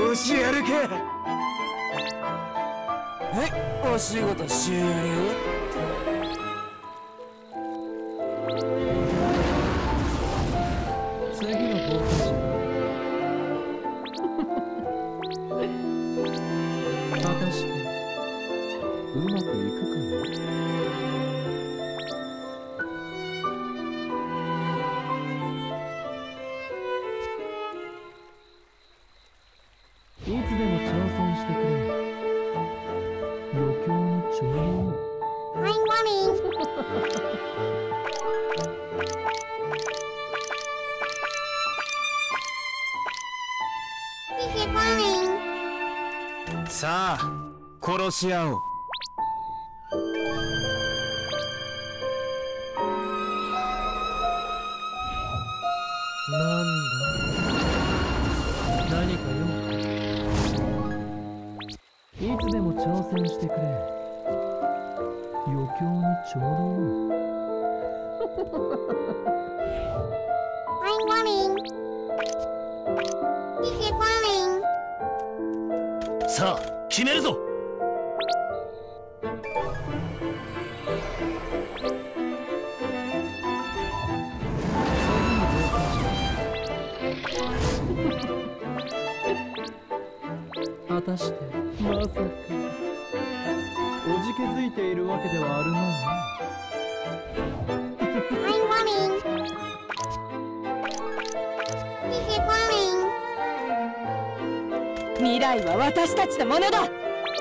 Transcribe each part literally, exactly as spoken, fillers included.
よしやるか。はい、お仕事終了。次の冒険者。果たしてうまくいくかな。いつでも挑戦してくれ。余興のちょうど。はい、ワニー。さあ、殺し合おう。なんだ、何か用か。いつでも挑戦してくれ。余興にちょうど。I'm running. This is running. さあ、決めるぞ。果たしてまさかおじけづいているわけではあるまいね。I'm running. This is running. 未来は私たちのものだ。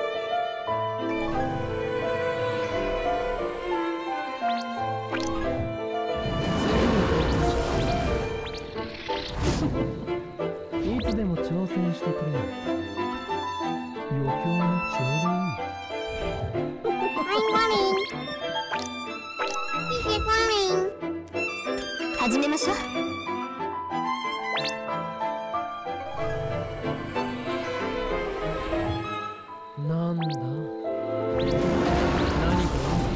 いつでも挑戦してくれ。余興のちょうどいい。I'm running. This is running. 始めましょう。なんだ、何か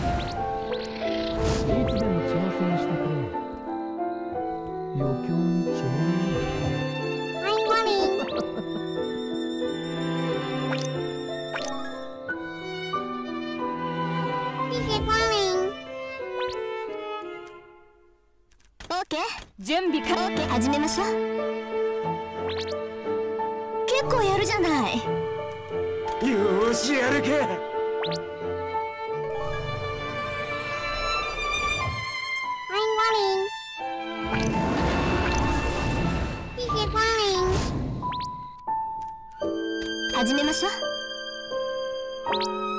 いつでも挑戦してくれ。余興にちょうどいい。I'm running. オーケー、準備か。オーケー、始めましょう。結構やるじゃない。よーしやるか。I'm running. This is running. 始めましょう。